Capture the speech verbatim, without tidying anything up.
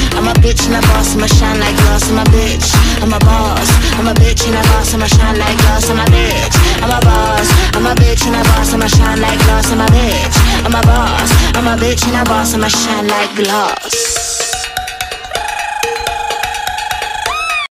I'm a bitch and a boss, I'ma shine like glass. I'm a bitch, I'm a boss. I'm a bitch and a boss, I'ma shine like glass. I'm a bitch, I'm a boss. I'm a bitch and a boss, I'ma shine like glass. I'm a bitch, I'm a boss. I'm a bitch and a boss, I'ma shine like glass.